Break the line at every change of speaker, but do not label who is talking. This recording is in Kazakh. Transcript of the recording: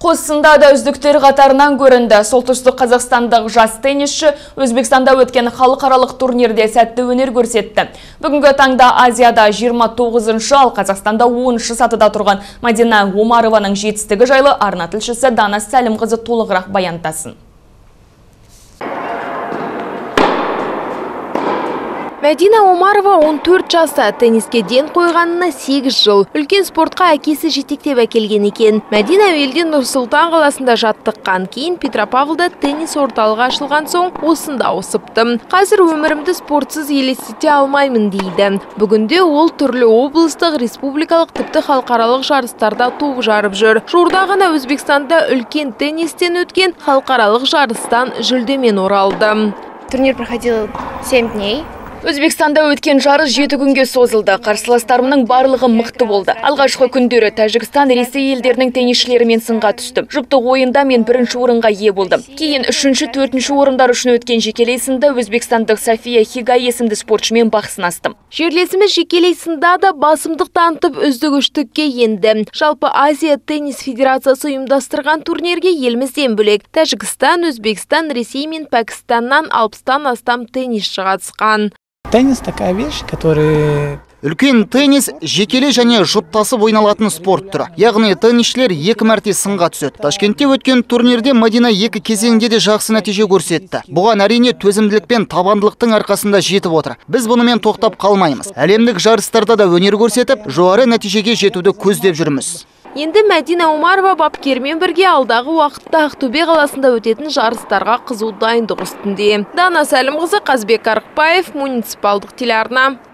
Қосында да үздіктер қатарынан көрінді. Солтүстік қазақстандық жас теннисші Өзбекстанда өткен халықаралық турнирде сәтті өнер көрсетті. Бүгінгі таңда Азияда 29-шы, ал Қазақстанда 10-шы сатыда тұрған Мадина Омарованың жетістігі жайлы арна тілшісі Дана Сәлімқызы толығырақ баяндасын.
Мадина Омарова 14 жаста, тенниске ден қойғанына 8 жыл. Үлкен спортқа әкесі жетектеп әкелген екен. Мадина әуелден Нұр-Сұлтан қаласында жаттыққан, кейін Петропавлда теннис орталығы ашылған соң осында ауысыпты. Қазір өмірімді спортсыз елестете алмаймын дейді. Бүгінде ол түрлі облыстық, республикалық, тіпті халықаралық жарыстарда топ жарып жүр. Жуырда ғана Өзбекстанда үлкен теннистен өткен халықаралық жарыстан жүлдемен оралды.
Турнир проходил 7 дней.
Өзбекстанда өткен жарыс 7 күнге созылды. Қарсыластарымның барлығы мықты болды. Алғашқы күндері Тәжікстан, Ресей елдерінің теннисшілерімен сынға түстім. Жұптық ойында мен 1-ші орынға ие болдым. Кейін 3-ші, 4-ші орындар үшін өткен жекелей сында өзбекстандық София Хигай есімді спортшымен бақ сынастым.
Жерлесіміз жекелей сында да басымдық танытып үздік үштікке енді. Жалпы Азия теннис федерациясы ұйымдастырған турнирге елімізден бөлек Тәжікстан, Өзбекстан, Ресей мен Пәкістаннан 60-тан астам теннисші қатысқан.
Теннис такая вещь, которая...
Үлкен теннис жекелей және жұптасып ойналатын спорт түрі. Яғни теннисшілер 2 мәрте сынға түседі. Ташкентте өткен турнирде Мадина 2 кезеңде де жақсы нәтиже көрсетті. Бұған әрине төзімділік пен табандылықтың арқасында жетіп отыр. Біз бұнымен тоқтап қалмаймыз. Әлемдік жарыстарда да өнер көрсетіп, жоғары нәтижеге жетуді көздеп жүрміз.
Енді Мадина Омарова бапкермен бірге алдағы уақытта Ақтөбе қаласында өтетін жарыстарға қызу дайындық үстінде. Дана Сәлімқызы, Қазбек Арықбаев, муниципалдық телеарна.